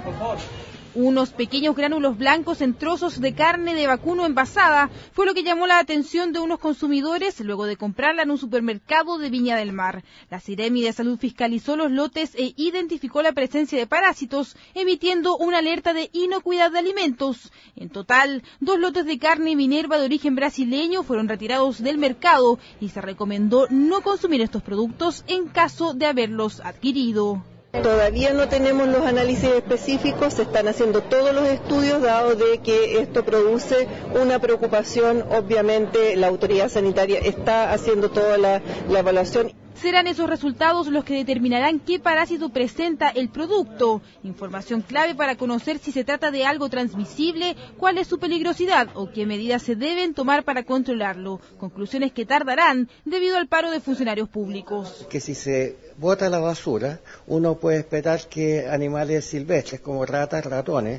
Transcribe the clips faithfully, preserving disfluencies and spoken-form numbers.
Por favor. Unos pequeños gránulos blancos en trozos de carne de vacuno envasada fue lo que llamó la atención de unos consumidores luego de comprarla en un supermercado de Viña del Mar. La Seremi de Salud fiscalizó los lotes e identificó la presencia de parásitos, emitiendo una alerta de inocuidad de alimentos. En total, dos lotes de carne Minerva de origen brasileño fueron retirados del mercado y se recomendó no consumir estos productos en caso de haberlos adquirido. Todavía no tenemos los análisis específicos, se están haciendo todos los estudios, dado de que esto produce una preocupación. Obviamente la autoridad sanitaria está haciendo toda la, la evaluación. Serán esos resultados los que determinarán qué parásito presenta el producto. Información clave para conocer si se trata de algo transmisible, cuál es su peligrosidad o qué medidas se deben tomar para controlarlo. Conclusiones que tardarán debido al paro de funcionarios públicos. Que si se bota la basura, uno puede esperar que animales silvestres como ratas, ratones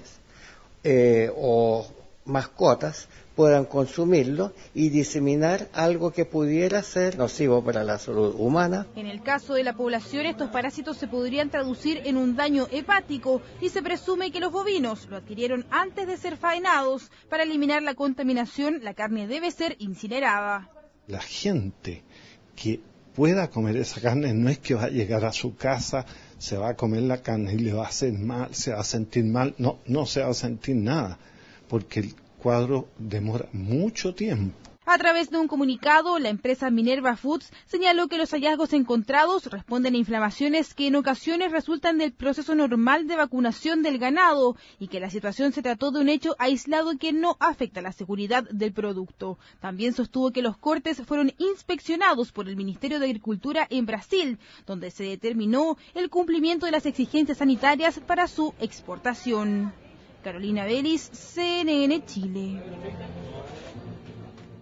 eh, o mascotas puedan consumirlo y diseminar algo que pudiera ser nocivo para la salud humana. En el caso de la población, estos parásitos se podrían traducir en un daño hepático y se presume que los bovinos lo adquirieron antes de ser faenados. Para eliminar la contaminación, la carne debe ser incinerada. La gente que pueda comer esa carne no es que va a llegar a su casa, se va a comer la carne y le va a hacer mal, se va a sentir mal. No, no se va a sentir nada, porque el cuadro demora mucho tiempo. A través de un comunicado, la empresa Minerva Foods señaló que los hallazgos encontrados responden a inflamaciones que en ocasiones resultan del proceso normal de vacunación del ganado y que la situación se trató de un hecho aislado que no afecta la seguridad del producto. También sostuvo que los cortes fueron inspeccionados por el Ministerio de Agricultura en Brasil, donde se determinó el cumplimiento de las exigencias sanitarias para su exportación. Carolina Vélez, C N N Chile.